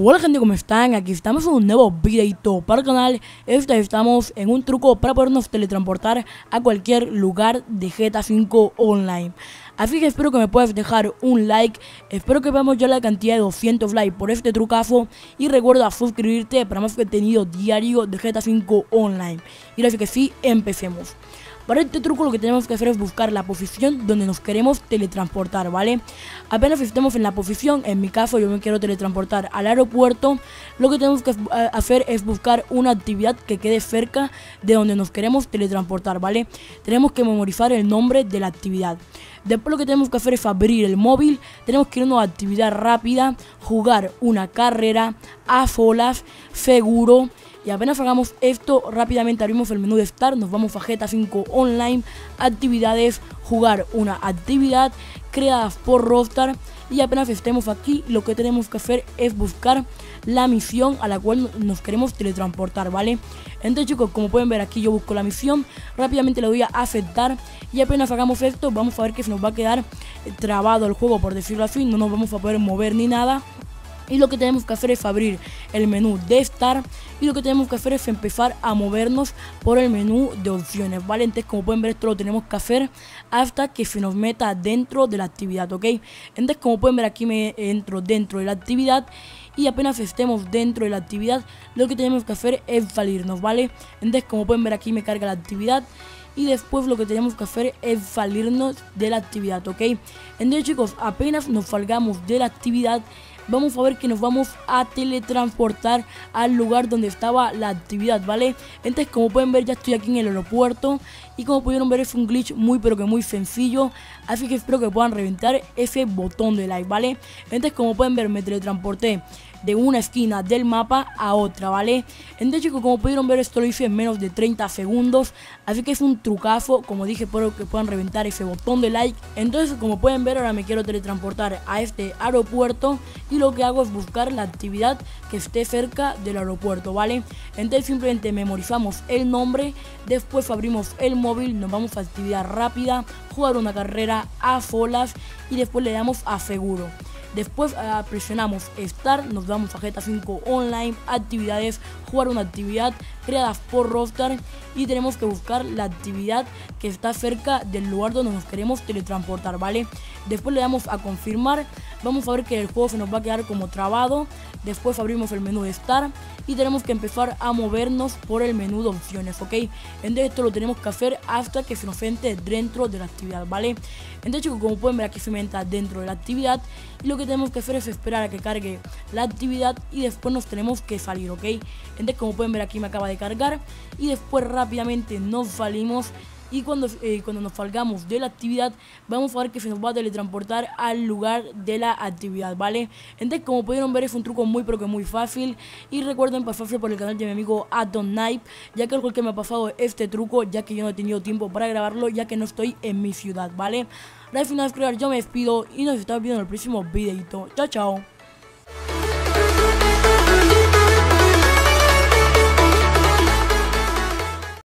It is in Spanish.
Hola gente, ¿cómo están? Aquí estamos en un nuevo videito para el canal. Estamos en un truco para podernos teletransportar a cualquier lugar de GTA V Online. Así que espero que me puedas dejar un like. Espero que veamos ya la cantidad de 200 likes por este trucazo. Y recuerda suscribirte para más contenido diario de GTA V Online. Y ahora sí que sí, empecemos. Para este truco lo que tenemos que hacer es buscar la posición donde nos queremos teletransportar, ¿vale? Apenas estemos en la posición, en mi caso yo me quiero teletransportar al aeropuerto, lo que tenemos que hacer es buscar una actividad que quede cerca de donde nos queremos teletransportar, ¿vale? Tenemos que memorizar el nombre de la actividad. Después lo que tenemos que hacer es abrir el móvil, tenemos que irnos a actividad rápida, jugar una carrera, a solas, seguro. Y apenas hagamos esto, rápidamente abrimos el menú de Start, nos vamos a GTA V Online, actividades, jugar una actividad creada por Rockstar. Y apenas estemos aquí, lo que tenemos que hacer es buscar la misión a la cual nos queremos teletransportar, ¿vale? Entonces chicos, como pueden ver aquí yo busco la misión, rápidamente le doy a aceptar. Y apenas hagamos esto, vamos a ver que se nos va a quedar trabado el juego, por decirlo así, no nos vamos a poder mover ni nada. Y lo que tenemos que hacer es abrir el menú de Start y lo que tenemos que hacer es empezar a movernos por el menú de opciones, ¿vale? Entonces como pueden ver esto lo tenemos que hacer hasta que se nos meta dentro de la actividad, ¿ok? Entonces como pueden ver aquí me entro dentro de la actividad y apenas estemos dentro de la actividad lo que tenemos que hacer es salirnos, ¿vale? Entonces como pueden ver aquí me carga la actividad. Y después lo que tenemos que hacer es salirnos de la actividad, ¿ok? Entonces chicos, apenas nos salgamos de la actividad, vamos a ver que nos vamos a teletransportar al lugar donde estaba la actividad, ¿vale? Entonces como pueden ver ya estoy aquí en el aeropuerto. Y como pudieron ver es un glitch muy pero que muy sencillo. Así que espero que puedan reventar ese botón de like, ¿vale? Entonces como pueden ver me teletransporté de una esquina del mapa a otra, ¿vale? Entonces chicos, como pudieron ver esto lo hice en menos de 30 segundos. Así que es un trucazo, como dije, espero que puedan reventar ese botón de like. Entonces como pueden ver ahora me quiero teletransportar a este aeropuerto. Y lo que hago es buscar la actividad que esté cerca del aeropuerto, ¿vale? Entonces simplemente memorizamos el nombre. Después abrimos el móvil, nos vamos a actividad rápida, jugar una carrera, a solas. Y después le damos a seguro. Después presionamos Start, nos vamos a GTA V Online, actividades, jugar una actividad creada por Rockstar y tenemos que buscar la actividad que está cerca del lugar donde nos queremos teletransportar, ¿vale? Después le damos a confirmar, vamos a ver que el juego se nos va a quedar como trabado. Después abrimos el menú de Start y tenemos que empezar a movernos por el menú de opciones, ¿ok? Entonces esto lo tenemos que hacer hasta que se nos entre dentro de la actividad, ¿vale? Entonces chicos, como pueden ver aquí se me entra dentro de la actividad y lo que tenemos que hacer es esperar a que cargue la actividad y después nos tenemos que salir, ¿ok? Entonces como pueden ver aquí me acaba de cargar y después rápidamente nos salimos. Y cuando nos salgamos de la actividad vamos a ver que se nos va a teletransportar al lugar de la actividad, ¿vale? Entonces como pudieron ver es un truco muy pero que muy fácil. Y recuerden pasarse por el canal de mi amigo AtonKnife, ya que es el que me ha pasado este truco, ya que yo no he tenido tiempo para grabarlo, ya que no estoy en mi ciudad, ¿vale? Al final yo me despido y nos estamos viendo en el próximo videito. Chao, chao.